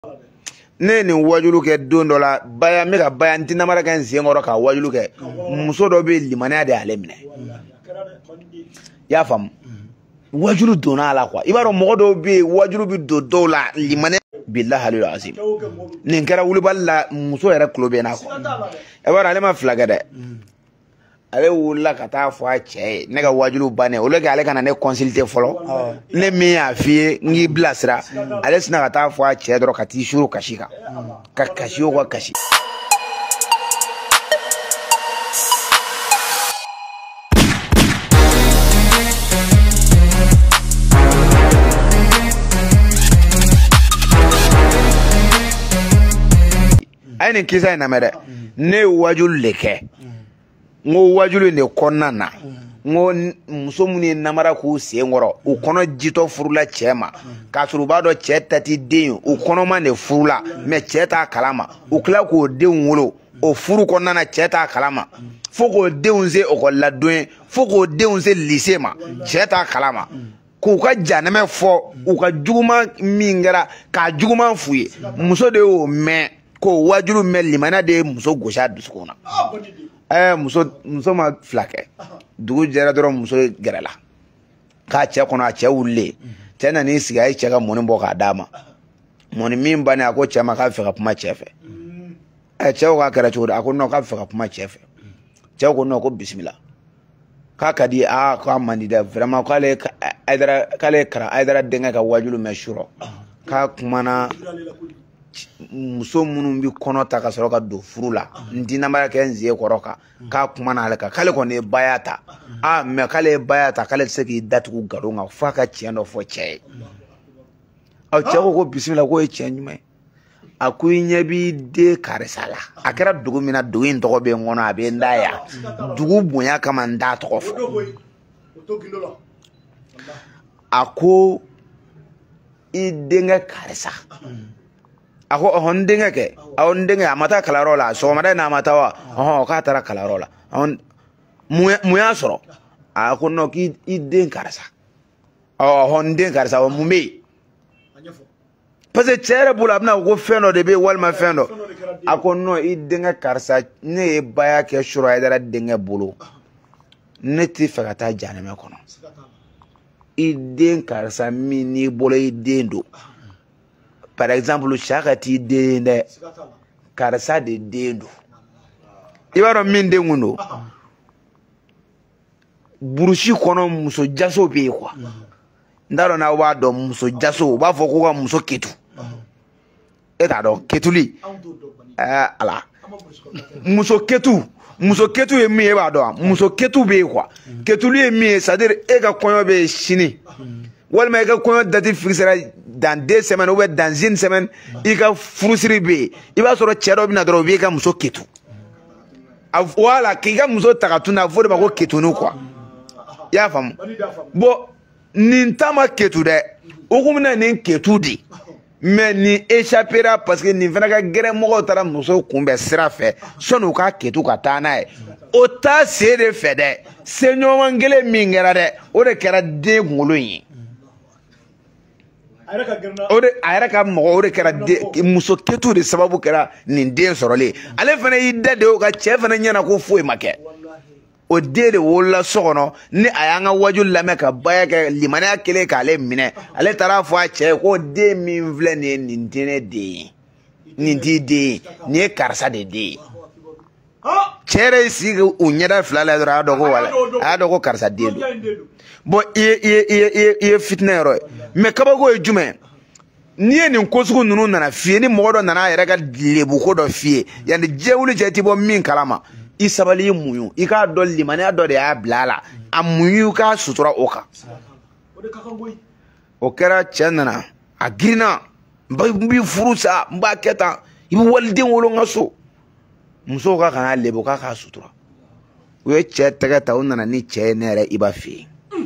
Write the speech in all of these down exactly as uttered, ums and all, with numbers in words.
ne ni wajulu ke don dɔ la baya me ka baya ntina mara kan sen ngoro ka wajulu ke muso dɔ be limaniya de ale minɛ ya fam wajulu donna ala quoi ibaro mogo dɔ be wajulu bi do do la limaniya billahi alil azim nin kɛra wuliballa muso yɛrɛ kulo bɛ na quoi ibaro ale ma fila kɛ dɛ ale wulila ka taa fɔ a cɛ ye ne ka wajulu bannen o le ale kana ne consulter fɔlɔ ne min y'a f'i ye n k'i bilasira ale sina ka taa fɔ a cɛ dɔrɔn ka t'i suru kasi kan ka kasi o ka kasi ayi nin kisa in lamɛn dɛ ne ye wajulu le kɛ ngo wajulu ne konna na ngo muso mun ye namara k'u sen kɔrɔ u kɔnɔ jitɔ furula cɛ ma k'a sɔrɔ u b'a dɔn cɛ ta ti den u kɔnɔma de furula mais cɛ t'a kalama u tila k'o denw wolo o furu kɔnɔna na cɛ t'a kalama fo k'o denw se ekɔliladon ye fo k'o denw se lycée ma cɛ t'a kalama k'u ka janɛmɛ fɔ u ka juguman min kɛra k'a juguman f'u ye muso de y'o mɛn k'o wajulu mɛn limaniya de ye muso gosi a dusukun na eh muso muso ma fila kɛ dugu jɛra dɔrɔn muso gɛrɛ la k'a cɛ kɔnɔ a cɛ wulilen cɛ nan'i sigi a ye cɛ ka mɔni bɔ k'a d'a ma mɔni min bannen a ko cɛ ma k'a bɛ fɛ ka kuma cɛ fɛ eh cɛ ko k'a kɛra cogo di a ko non k'a bɛ fɛ ka kuma cɛ fɛ cɛ ko non ko bisimila k'a ka di a k'a man di dɛ vraiment k'ale Ayidara k'ale kara Ayidara denkɛ ka wajulu mɛn surɔ k'a kumana muso minnu bi kɔnɔ ta ka sɔrɔ ka don furu la ntinamaya kɛ nzie kɔrɔ kan k'a kuma na ale kan k'ale kɔni ye baya ta ah mais k'ale ye baya ta k'ale tɛ se k'i datugu nkalon kan f'a ka tiɲɛ dɔ fɔ cɛ ye ɔ cɛ ko ko bisimila k'o ye tiɲɛ ɲuman ye a ko i ɲɛ b'i den karisa la a kɛra dugu min na dugu in tɔgɔ bɛ n kɔnɔ a bɛ n da yan dugu bonya kama n t'a tɔgɔ fɔ a ko i denkɛ karisa a ko ɔhɔn n denkɛ kɛ awɔ n denkɛ a ma taa kalanyɔrɔ la sɔgɔmada in na a ma taa wa ɔhɔn k'a taara kalanyɔrɔ la mun y'a sɔrɔ a ko non k'i den karisa ɔhɔn n den karisa mun bɛ yen parce que cɛ yɛrɛ bolo a bɛna ko fɛn dɔ de bɛ yen walima fɛn dɔ a ko non i denkɛ karisa ne ye baya kɛ surɔ Ayidara denkɛ bolo ne tɛ fɛ ka taa janɛmɛ kɔnɔ i den karisa min n'i bolo i den don par exemple chaka ti den dɛ karisa de den do i b'a dɔn min den kun do burusi kɔnɔ muso jaso bɛ yen quoi n t'a dɔn n'aw b'a dɔn muso jaso u b'a fɔ ko ka muso ketu e t'a dɔn ketuli ɛɛ ala muso ketu muso ketu ye min ye e b'a dɔn muso ketu bɛ yen quoi ketuli ye min ye c'est à dire e ka kɔɲɔ bɛ yen sini walima i ka kɔɲɔ date fixera dans deux semaines ou bien dans une semaine i ka furusiri bɛ yen i b'a sɔrɔ cɛ dɔ bɛ na dɔrɔn u b'i ka muso ketu voilà k'i ka muso ta ka tunu a fɔ de ma ko ketunu quoi i y'a faamu bon nin ta ma ketu dɛ o kun bɛna nin ketu de mais nin échappera parce que nin fana ka gɛrɛ mɔgɔw taara muso kunbɛn sira fɛ sɔnni u ka ketu ka taa n'a ye o t'a se de fɛ dɛ seɲɔgɔn kelen min kɛra dɛ o de kɛra den kunkolo in ye. o de a yɛrɛ ka mɔgɔ o de kɛra muso ketu de sababu kɛra nin den sɔrɔlen ale fana y'i da de o ka cɛ fana ɲɛna ko foyi ma kɛ o den de wolola so kɔnɔ ni a y'an ka wajulu lamɛn ka baya kɛ limaniya kelen k'ale minɛ ale taara fɔ a cɛ ye ko den min filɛ nin ye nin tɛ ne den ye nin t'i den ye nin ye karisa de den ye cɛ yɛrɛ y'i sigi u ɲɛda fila la dɔrɔn a y'a dɔn ko wala a y'a dɔn ko karisa den don bon i ye i ye i ye i ye fitinɛ yɔrɔ ye mais kabako ye jumɛn n'i ye nin ko sugu ninnu nana f'i ye ni mɔgɔ dɔ nana a yɛrɛ ka lebuko dɔ f'i ye yanni diɲɛ wuli cɛ ti bɔ min kalama i sabali i muɲu i k'a dɔn limaniya dɔ de y'a bila a la a muɲu k'a sutura o kan o kɛra cɛ nana a girinna n b'i furu sa n b'a kɛ tan i bɛ waliden wolo n ka so musow ka kana lebu k'a k'a sutura u ye cɛ tɛgɛ ta u nana ni cɛ ye ne yɛrɛ i b'a f'i ye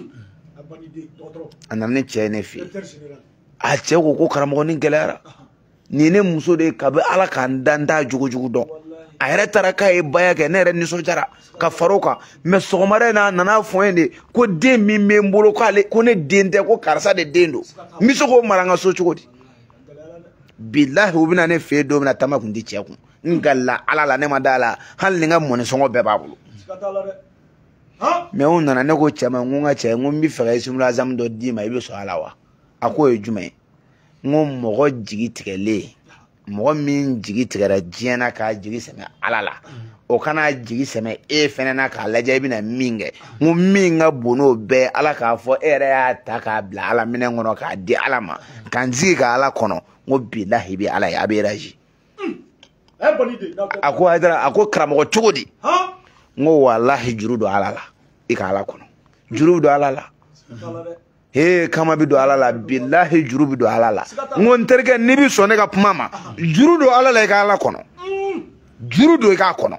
a nana ni cɛ ye ne f'i ye a cɛ ko ko karamɔgɔ ni gɛlɛyara nin ne muso de ye kabi ala k'an da n t'a jogo jugu dɔn a yɛrɛ taara k'a ye baya kɛ ne yɛrɛ nisɔndiyara ka fara o kan mais sɔgɔmada in na a nana fɔ n ye de ko den min bɛ n bolo k'ale ko ne den tɛ ko karisa de den don n bɛ se k'o mara n ka so cogo di billahi u bina ne fe do mina tama kun di cɛ kun ngalla ala la ne ma dala hal ni nga mɔni sɔngɔ bɛɛ b'a bolo mais on nana ne ko cɛ ma ngo nga cɛ ngo mi fɛ simula zam do di ma i be sɔn ala wa a ko ye jumɛn ngo mɔgɔ jigi tigɛlen mɔgɔ min jigi tigɛra diɲɛ na k'a jigi sɛmɛ ala la o kana jigi sɛmɛ e fɛnɛ na k'a lajɛ i bɛna min kɛ ngo min ka bon n'o bɛɛ ala k'a fɔ e yɛrɛ y'a ta k'a bila ala minɛ kɔnɔ k'a di ala ma k'an sigi ka ala kɔnɔ ngo billahi bi ala ye a bɛ raji a ko hadara a ko karamɔgɔ cogo di ngo wallahi juru do ala la i ka ala kɔnɔ juru do ala la he kama bi do ala la billahi juru bi do ala la ngo nterke ni bi sɔn ne ka kuma ma juru do ala la i ka ala kɔnɔ juru do i ka kɔnɔ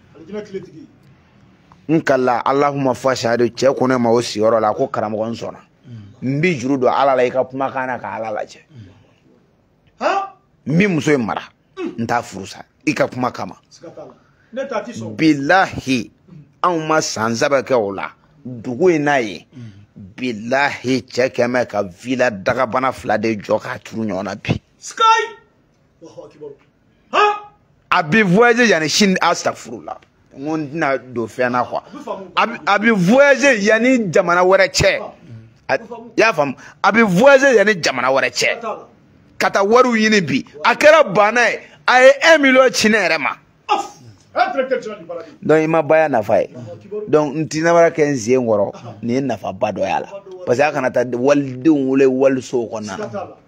nkalla allahumma fashhadu cɛ ko ne ma o siyɔrɔ la ko karamɔgɔ n sɔnna n bi juru do ala la i ka kuma kana ka ala lajɛ n bi muso in mara n t'a furu sa i ka kuma kama billahi anw ma san saba kɛ o la dugu in n'a ye billahi cɛ kɛmɛ ka villa dagabana fila de jɔ k'a turu ɲɔgɔn na bi a bi voyager yani sini astagfirullah ngo na do fɛn na quoi a bi voyager yani jamana wɛrɛ cɛ y'a faamu a bi voyager yani jamana wɛrɛ cɛ ka taa wariw ɲini bi a kɛra bana ye a ye un million ci ne yɛrɛ ma donc i ma baya nafa ye donc n ti namara kɛ n sen kɔrɔ nin ye nafa ba dɔ y'a la parce que a kana taa walidenw wele walisow kɔnɔna na